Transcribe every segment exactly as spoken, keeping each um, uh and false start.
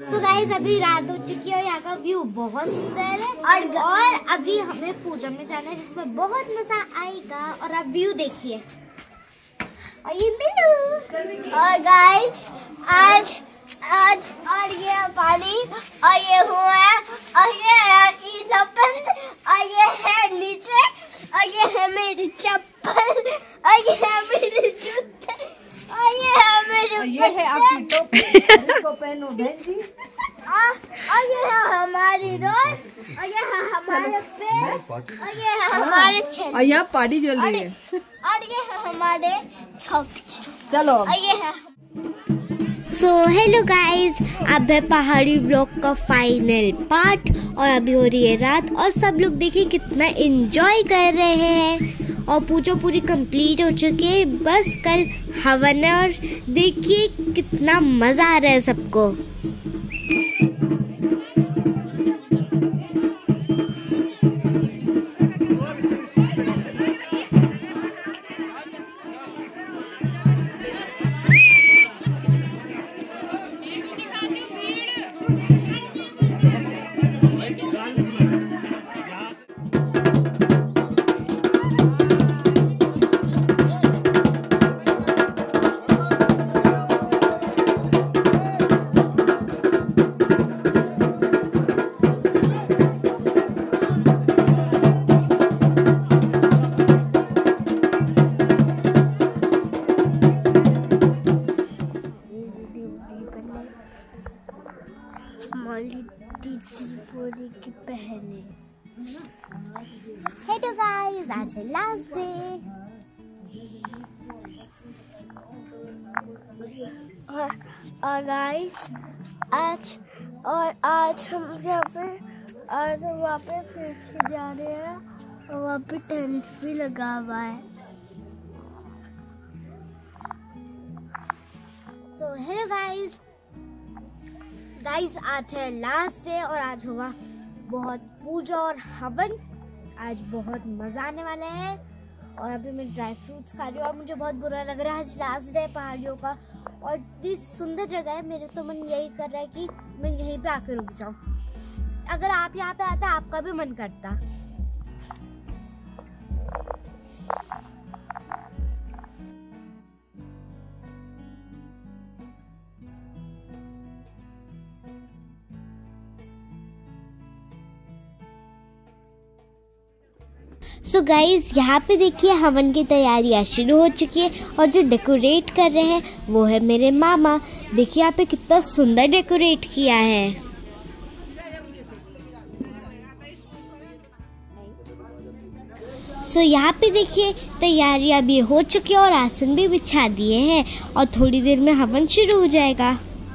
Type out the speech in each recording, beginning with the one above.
So guys अभी रात हो चुकी है और यहाँ का व्यू बहुत सुंदर है और और अभी हमें पूजा में जाना है जिसमें बहुत मजा आएगा और आप व्यू देखिए। और ये बिल्लू और गाइस आज आज और ये पानी और ये हुआ है और ये है ईसपन और ये है नीचे और ये है मेरी चप्पल और ये है मेरे जूते और ये है मेरे ये है आपकी टोपी इसको पहनो बहन जी। और ये है हमारी रोड और ये है हमारे पेड़ और ये है हमारे छेले और यहाँ पार्टी चल रही है और ये है हमारे छक। चलो और ये है सो हेलो गाइज, अब है पहाड़ी ब्लॉग का फाइनल पार्ट और अभी हो रही है रात और सब लोग देखिए कितना एंजॉय कर रहे हैं और पूजा पूरी कंप्लीट हो चुकी है। बस कल हवन है और देखिए कितना मज़ा आ रहा है सबको। दीदी की पहले हे तो गाइस आज है लास्ट डे और और गाइस आज और आज हम यहाँ पे आज हम वहाँ पे फिर से जा रहे हैं और वहाँ पे टेंट भी लगा हुआ है। सो हेलो गाइस गाइस आज है लास्ट डे और आज होगा बहुत पूजा और हवन। आज बहुत मज़ा आने वाला है और अभी मैं ड्राई फ्रूट्स खा रही हूँ और मुझे बहुत बुरा लग रहा है। आज लास्ट डे है पहाड़ियों का और इतनी सुंदर जगह है, मेरे तो मन यही कर रहा है कि मैं यहीं पे आकर रुक जाऊँ। अगर आप यहाँ पे आते आपका भी मन करता। सो so गाइज यहाँ पे देखिए हवन की तैयारियाँ शुरू हो चुकी है और जो डेकोरेट कर रहे हैं वो है मेरे मामा। देखिए यहाँ पे कितना सुंदर डेकोरेट किया है। सो so यहाँ पे देखिए तैयारियाँ भी हो चुकी है और आसन भी बिछा दिए हैं और थोड़ी देर में हवन शुरू हो जाएगा।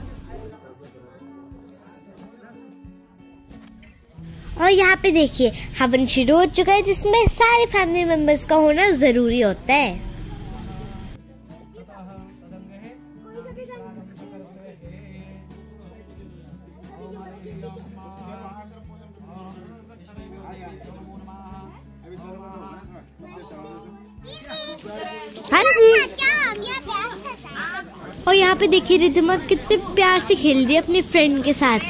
और यहाँ पे देखिए हवन शुरू हो चुका है जिसमें सारे फैमिली मेंबर्स का होना ज़रूरी होता है। हाँ जी। और यहाँ पे देखिए रिद्धिमा कितने प्यार से खेल रही है अपने फ्रेंड के साथ।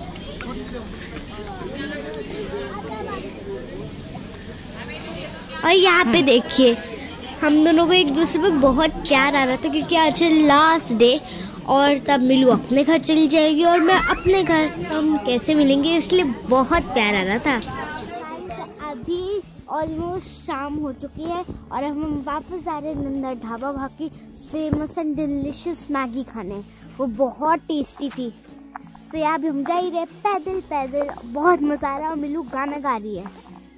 और यहाँ पे देखिए हम दोनों को एक दूसरे पे बहुत प्यार आ रहा था क्योंकि आज है लास्ट डे और तब मिलू अपने घर चली जाएगी और मैं अपने घर, तो हम कैसे मिलेंगे इसलिए बहुत प्यार आ रहा था। अभी ऑलमोस्ट शाम हो चुकी है और हम वापस आ रहे हैं नंदा ढाबा वहाँ की फेमस एंड डिलीशियस मैगी खाने। वो बहुत टेस्टी थी। तो यहाँ भी हम जा ही रहे पैदल पैदल, बहुत मज़ा आ रहा है और मिलू गाना गा रही है।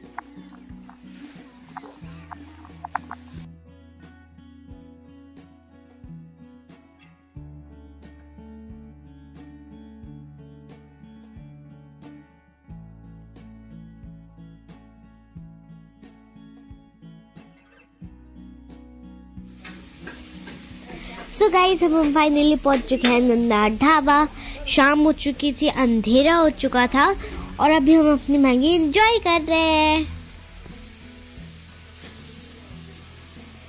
सो गाइस हम फाइनली पहुंच चुके हैं नंदा ढाबा। शाम हो चुकी थी, अंधेरा हो चुका था और अभी हम अपनी मैगी एंजॉय कर रहे हैं।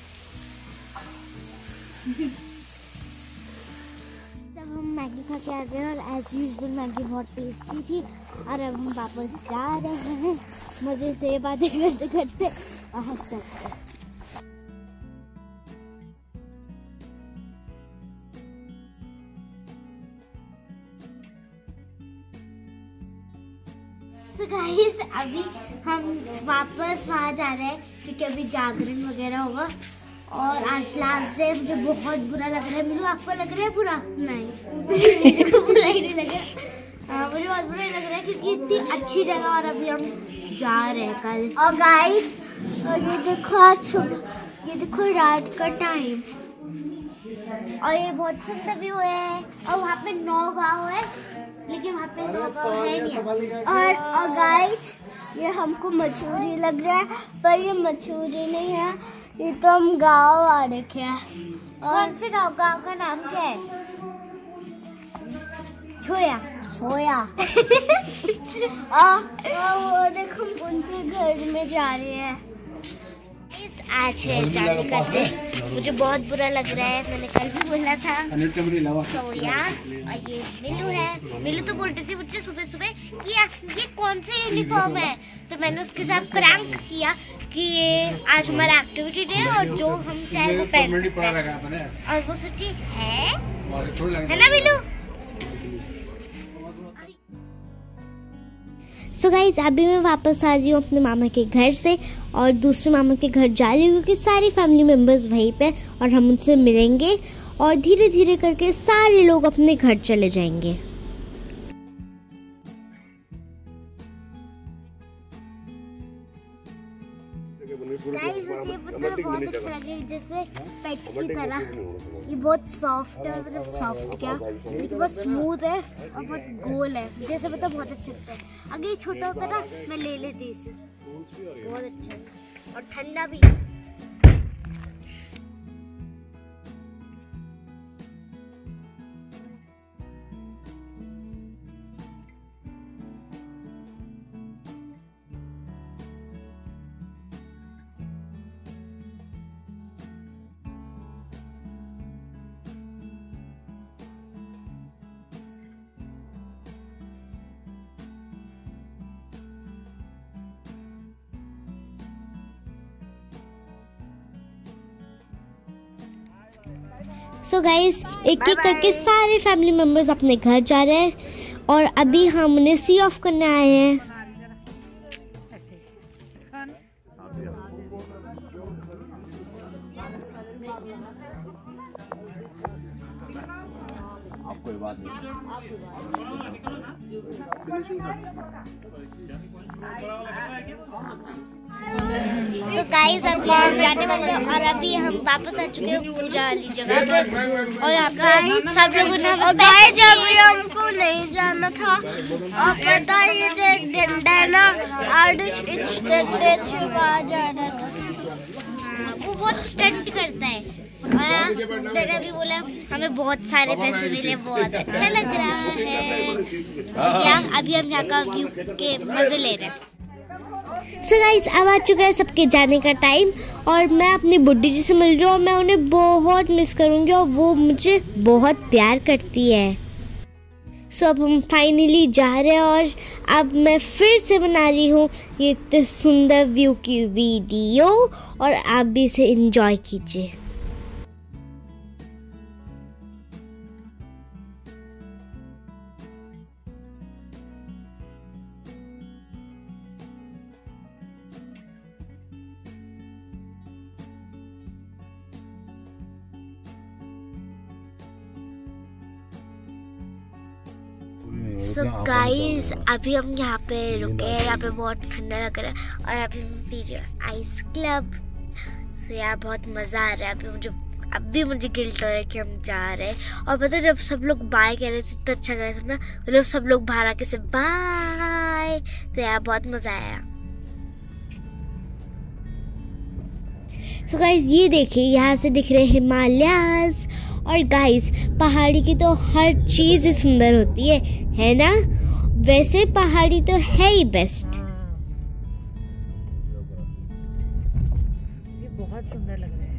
जब हम मैगी खा के आ करते हैं और एज यूजुअल मैगी बहुत टेस्टी थी। और अब हम वापस जा रहे हैं मज़े से बातें करते करते और हंसते हंसते। So guys, अभी हम वापस वहाँ जा रहे हैं क्योंकि अभी जागरण वगैरह होगा और आज लास्ट डे। मुझे बहुत बुरा लग रहा है। मुझे आपको लग रहा है बुरा? नहीं, मुझे बुरा ही नहीं लग रहा। हाँ, मुझे बहुत बुरा लग रहा है क्योंकि इतनी अच्छी जगह और अभी हम जा रहे हैं कल। और गाइस ये देखो आज सुबह, ये देखो रात का टाइम और ये बहुत सुंदर व्यू है। और वहाँ पे नौ गाँव है लेकिन वहाँ पे नौ गाँव है नहीं। और और गाइस ये हमको मछली लग रहा है पर ये मछली नहीं है, ये तो हम गाँव आ रखे हैं। कौन से गाँव? गाँव का नाम क्या है? छोया छोया। और देखो हम उनके घर में जा रहे हैं। आज है जाने का दिन। मुझे बहुत बुरा लग रहा है, मैंने कल भी बोला था। सोया और ये मिलू है। मिलू तो बोलते थे मुझे सुबह सुबह कि ये कौन सा यूनिफॉर्म है, तो मैंने उसके साथ प्रैंक किया कि ये आज हमारा एक्टिविटी डे और जो हम चाहे वो पहन सकते हैं। और वो सोची है है ना मिलू। सो so गाइज अभी मैं वापस आ रही हूँ अपने मामा के घर से और दूसरे मामा के घर जा रही हूँ क्योंकि सारी फैमिली मेम्बर्स वहीं पे और हम उनसे मिलेंगे और धीरे धीरे करके सारे लोग अपने घर चले जाएंगे। गाइस मुझे मतलब बहुत अच्छा लगे जैसे पेट की तरह। ये बहुत सॉफ्ट है, मतलब सॉफ्ट क्या ये बहुत स्मूथ है और बहुत गोल है, जैसे मतलब बहुत अच्छा लगता है। अगर ये छोटा होता ना मैं ले लेती इसे, बहुत अच्छा है और ठंडा भी। सो गाइस एक एक करके सारे फैमिली मेम्बर्स अपने घर जा रहे हैं और अभी हम उन्हें सी ऑफ करने आए हैं। कोई बात नहीं। So guys अभी हम जाने वाले हैं और अभी हम वापस आ चुके हैं पूजा वाली जगह पे और यहाँ पे सब लोगों ने बताया जब हमको नहीं जाना था और पता है ये जो एक डंडा है ना आर्डिच इच डंडे छुपा जाना था, वो बहुत स्टंट करता है। और भी बोला हमें बहुत सारे पैसे मिले, बहुत अच्छा लग रहा है। क्या अभी हम यहाँ का व्यू के मजे ले रहे हैं। सो गाइस अब आ चुका है सबके जाने का टाइम और मैं अपनी बुड्ढी जी से मिल रही हूँ और मैं उन्हें बहुत मिस करूँगी और वो मुझे बहुत प्यार करती है। सो so, अब हम फाइनली जा रहे हैं और अब मैं फिर से बना रही हूँ ये इतने सुंदर व्यू की वीडियो और आप भी इसे एंजॉय कीजिए। सो गाइस अभी हम यहाँ पे रुके हैं, यहाँ पे बहुत ठंडा लग रहा है और अभी हम पी रहे हैं आइस क्लब। सो यार बहुत मज़ा आ रहा है। अभी मुझे अब भी मुझे गिल्ट हो रहा है कि हम जा रहे हैं। और पता जब सब लोग बाय कह रहे थे इतना अच्छा कह रहे थे ना, मतलब सब लोग बाहर आके से बाय, तो यार बहुत मज़ा आया। सो गाइस ये देखिए यहाँ से दिख रहे हिमालयाज और गाइस पहाड़ी की तो हर चीज़ सुंदर होती है है ना। वैसे पहाड़ी तो है ही बेस्ट। ये बहुत सुंदर लग रहा है।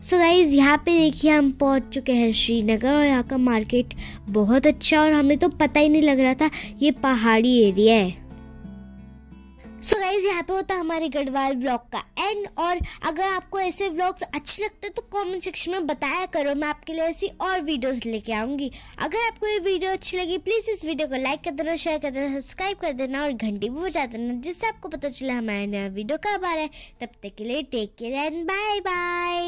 सो गाइज यहाँ पे देखिए हम पहुँच चुके हैं श्रीनगर और यहाँ का मार्केट बहुत अच्छा और हमें तो पता ही नहीं लग रहा था ये पहाड़ी एरिया है। सो गाइज यहाँ पे होता है हमारे गढ़वाल व्लॉग का एंड। और अगर आपको ऐसे व्लॉग्स अच्छे लगते हैं तो कमेंट सेक्शन में बताया करो, मैं आपके लिए ऐसी और वीडियोस लेके आऊँगी। अगर आपको ये वीडियो अच्छी लगी प्लीज़ इस वीडियो को लाइक कर देना, शेयर कर देना, सब्सक्राइब कर देना और घंटी भी बजा देना जिससे आपको पता चले हमारा नया वीडियो कब आ रहा है। तब तक के लिए take care and bye bye.